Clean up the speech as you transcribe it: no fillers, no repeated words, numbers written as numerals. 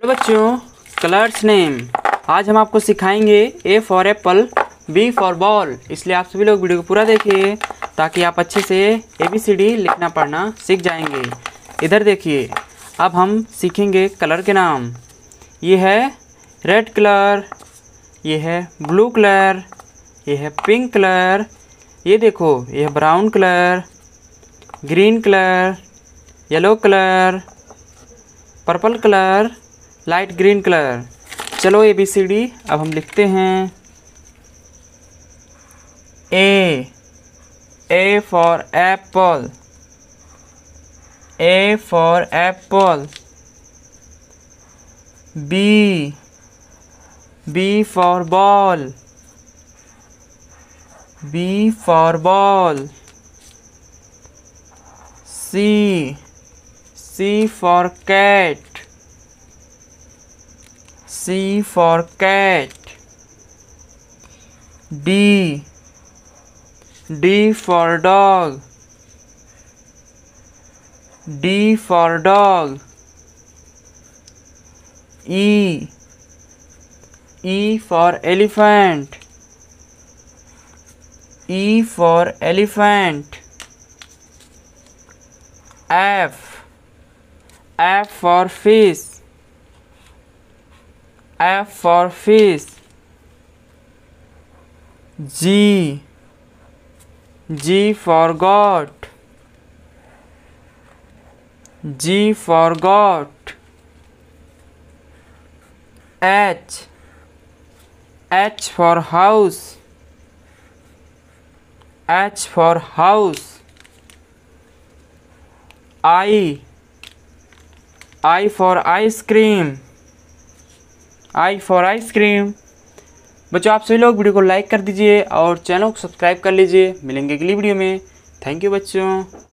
बच्चों, colours name आज हम आपको सिखाएंगे A for apple, B for ball. इसलिए आप सभी लोग वीडियो को पूरा देखिए ताकि आप अच्छे से ABCD लिखना पढ़ना सीख जाएंगे। इधर देखिए, अब हम सीखेंगे कलर के नाम। ये है रेड कलर, ये है ब्लू कलर, ये है पिंक कलर, ये देखो ये है brown colour, green colour, yellow colour, purple colour, light green colour. चलो ABCD अब हम लिखते हैं। A for apple, A for apple. B for ball, B for ball. C for cat, C for cat. D for dog, D for dog. E for elephant, E for elephant. F for fish, F for fish. G for goat, G for goat. H for house, H for house. I for ice cream, I for ice cream. बच्चों, आप सभी लोग video को like कर दीजिए और channel को subscribe कर लीजिए। मिलेंगे अगली वीडियो में। थैंक यू बच्चों।